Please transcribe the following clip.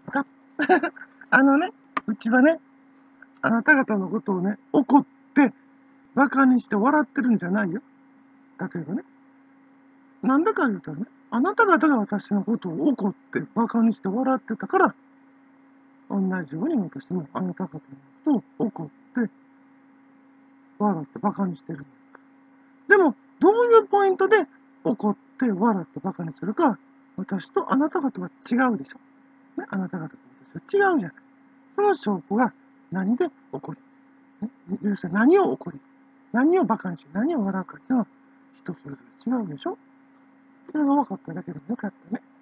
かね、うちはね、あなた方のことをね、怒って、馬鹿にして笑ってるんじゃないよ。例えばね。なんでか言うとね、あなた方が私のことを怒って馬鹿にして笑ってたから、同じように私もあなた方のことを怒って笑って馬鹿にしてるんです。でも、どういうポイントで怒って笑って馬鹿にするか、私とあなた方は違うでしょ。ね、あなた方と私は違うじゃない。その証拠が何で怒り、ね、要するに何を怒り、何を馬鹿にし、何を笑うかっていうのは人それぞれ違うでしょ。それが分かっただけでもよかったね。